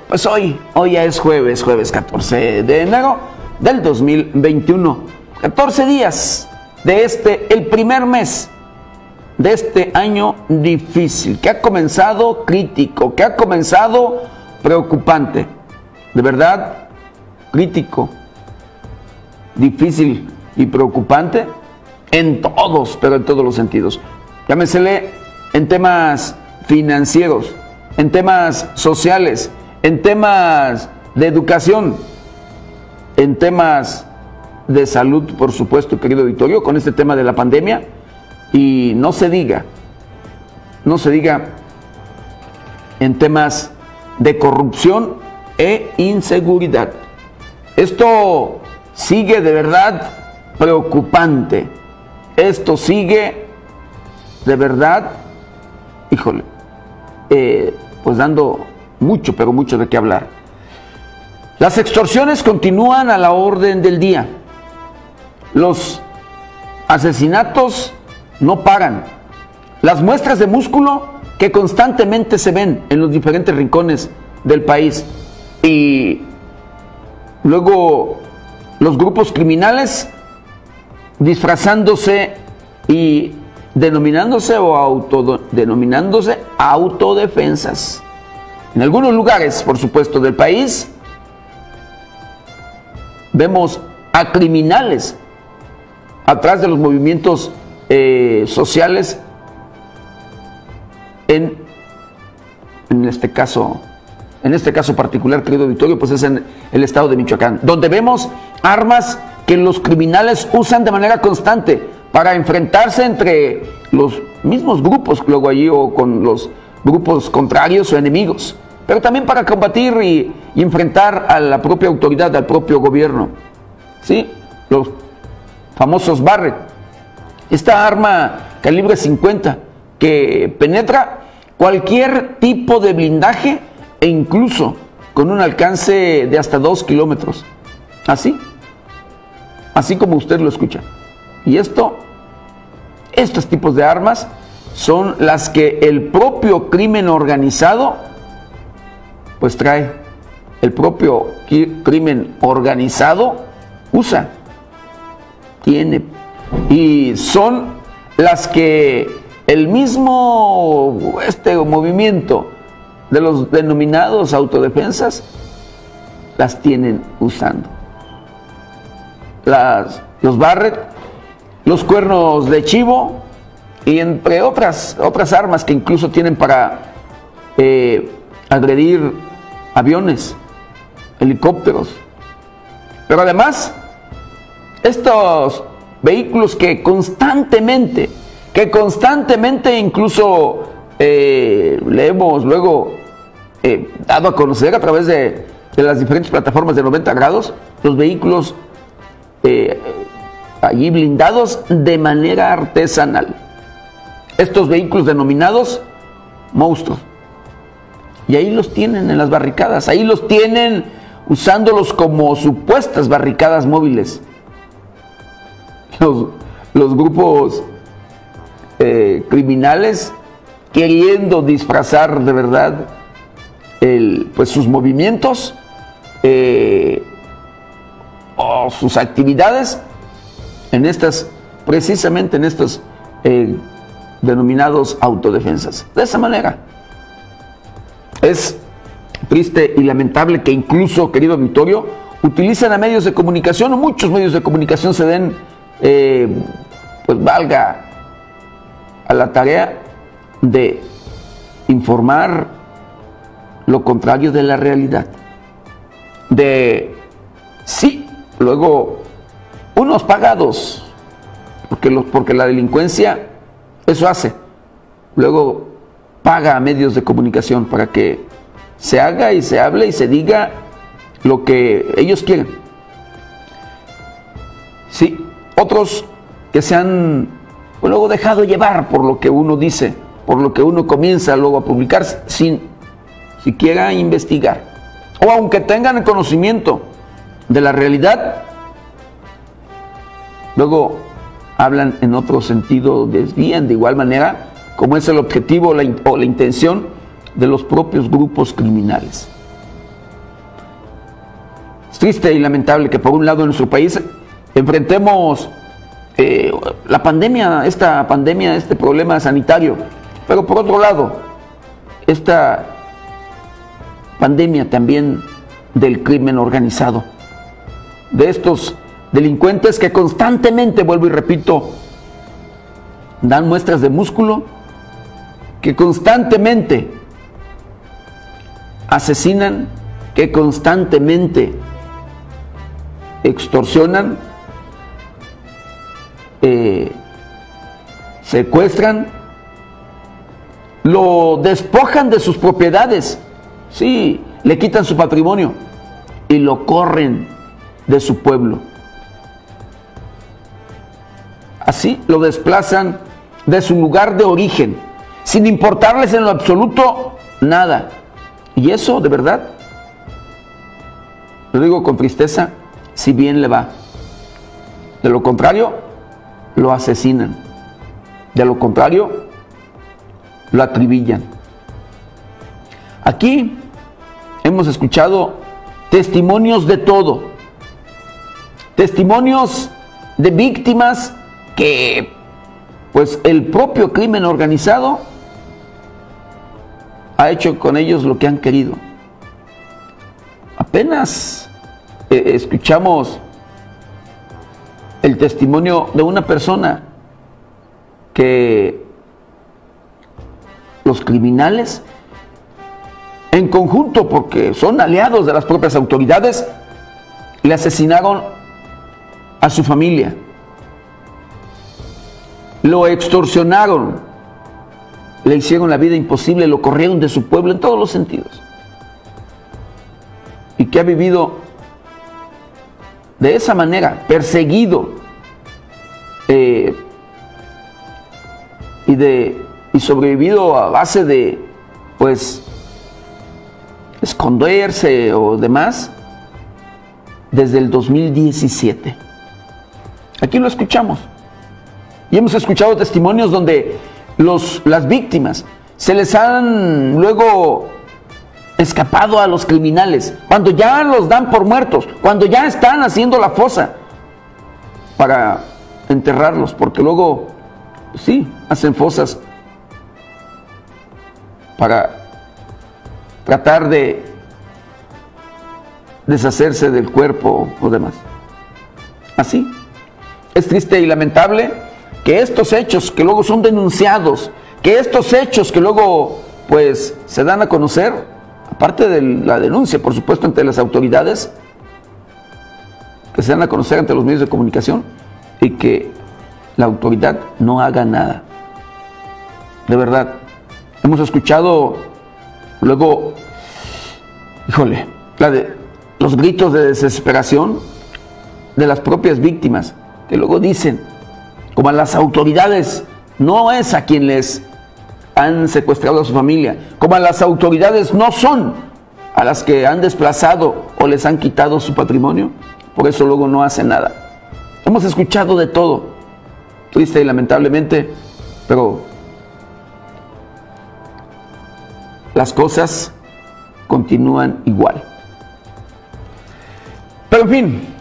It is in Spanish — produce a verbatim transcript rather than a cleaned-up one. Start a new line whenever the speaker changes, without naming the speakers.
Pues hoy, hoy ya es jueves, jueves catorce de enero del dos mil veintiuno. catorce días de este, el primer mes de este año difícil, que ha comenzado crítico, que ha comenzado preocupante. De verdad, crítico, difícil y preocupante en todos, pero en todos los sentidos. Llámesele en temas financieros, en temas sociales, en temas de educación, en temas de salud, por supuesto, querido auditorio, con este tema de la pandemia. Y no se diga, no se diga en temas de corrupción e inseguridad. Esto sigue de verdad preocupante. Esto sigue de verdad, híjole, eh, pues dando mucho, pero mucho de qué hablar. Las extorsiones continúan a la orden del día. Los asesinatos no paran. Las muestras de músculo que constantemente se ven en los diferentes rincones del país. Y luego los grupos criminales disfrazándose y denominándose o autodenominándose autodefensas. En algunos lugares, por supuesto, del país, vemos a criminales atrás de los movimientos eh, sociales en, en este caso, en este caso particular, querido auditorio, pues es en el estado de Michoacán, donde vemos armas que los criminales usan de manera constante para enfrentarse entre los mismos grupos luego allí o con los grupos contrarios o enemigos, pero también para combatir y, y enfrentar a la propia autoridad, al propio gobierno. ¿Sí? Los famosos Barrett, esta arma calibre cincuenta que penetra cualquier tipo de blindaje e incluso con un alcance de hasta dos kilómetros. Así, así como usted lo escucha. Y esto, estos tipos de armas son las que el propio crimen organizado pues trae. El propio crimen organizado usa, tiene, y son las que el mismo este movimiento de los denominados autodefensas las tienen usando. Las, los Barrett, los cuernos de chivo y entre otras, otras armas que incluso tienen para eh, agredir aviones, helicópteros. Pero además, estos vehículos que constantemente, que constantemente incluso eh, le hemos luego eh, dado a conocer a través de, de las diferentes plataformas de noventa grados, los vehículos eh, allí blindados de manera artesanal. Estos vehículos denominados monstruos. Y ahí los tienen en las barricadas, ahí los tienen usándolos como supuestas barricadas móviles. Los, los grupos eh, criminales queriendo disfrazar de verdad el, pues sus movimientos eh, o sus actividades en estas, precisamente en estos eh, denominados autodefensas. De esa manera. Es triste y lamentable que incluso, querido auditorio, utilizan a medios de comunicación, o muchos medios de comunicación se den, eh, pues valga, a la tarea de informar lo contrario de la realidad. De, sí, luego, unos pagados, porque, los, porque la delincuencia eso hace, luego paga a medios de comunicación para que se haga y se hable y se diga lo que ellos quieren. Sí, otros que se han pues, luego dejado llevar por lo que uno dice, por lo que uno comienza luego a publicar sin siquiera investigar. O aunque tengan el conocimiento de la realidad, luego hablan en otro sentido, desvían de igual manera como es el objetivo la, o la intención de los propios grupos criminales. Es triste y lamentable que por un lado en nuestro país enfrentemos eh, la pandemia, esta pandemia, este problema sanitario, pero por otro lado, esta pandemia también del crimen organizado, de estos delincuentes que constantemente, vuelvo y repito, dan muestras de músculo, que constantemente asesinan, que constantemente extorsionan, eh, secuestran, lo despojan de sus propiedades, sí, le quitan su patrimonio y lo corren de su pueblo. Así lo desplazan de su lugar de origen, sin importarles en lo absoluto nada. Y eso, de verdad, lo digo con tristeza, si bien le va. De lo contrario, lo asesinan. De lo contrario, lo acribillan. Aquí hemos escuchado testimonios de todo. Testimonios de víctimas que, pues, el propio crimen organizado ha hecho con ellos lo que han querido. Apenas eh, escuchamos el testimonio de una persona que los criminales, en conjunto, porque son aliados de las propias autoridades, le asesinaron a su familia, lo extorsionaron, le hicieron la vida imposible, lo corrieron de su pueblo en todos los sentidos, y que ha vivido de esa manera, perseguido, eh, y de y sobrevivido a base de, pues, esconderse o demás, desde el dos mil diecisiete. Aquí lo escuchamos. Y hemos escuchado testimonios donde los, las víctimas se les han luego escapado a los criminales, cuando ya los dan por muertos, cuando ya están haciendo la fosa para enterrarlos, porque luego, sí, hacen fosas para tratar de deshacerse del cuerpo o demás. Así. Es triste y lamentable que estos hechos que luego son denunciados, que estos hechos que luego, pues, se dan a conocer, aparte de la denuncia, por supuesto, ante las autoridades, que se dan a conocer ante los medios de comunicación, y que la autoridad no haga nada. De verdad, hemos escuchado luego, híjole, la de, los gritos de desesperación de las propias víctimas, que luego dicen, como a las autoridades no es a quien les han secuestrado a su familia, como a las autoridades no son a las que han desplazado o les han quitado su patrimonio, por eso luego no hacen nada. Hemos escuchado de todo, triste y lamentablemente, pero las cosas continúan igual. Pero en fin,